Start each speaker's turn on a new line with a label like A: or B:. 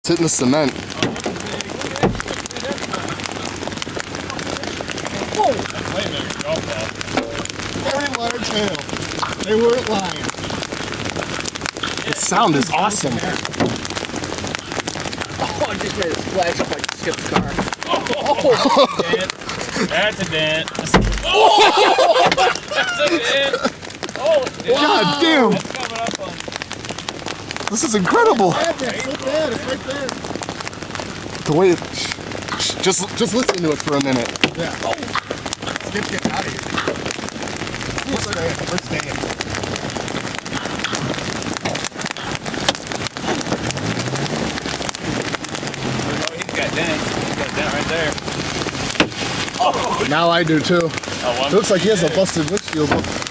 A: hitting the cement.
B: Whoa! Very large hail. They weren't lying.
A: The sound is awesome.
C: Oh, I just made a splash up like Skip's car.
D: Oh! That's a dent. Oh! That's a dent. Oh,
A: God damn!
D: That's coming up on.
A: This is incredible.
B: It's right there.
A: The way it, just listen to it for a minute.
B: Yeah. Oh. Skip, get out of here. We're staying.
D: He's got dent. He's got dent right there.
A: Now I do too.
D: Oh,
A: It looks like he has a busted windshield.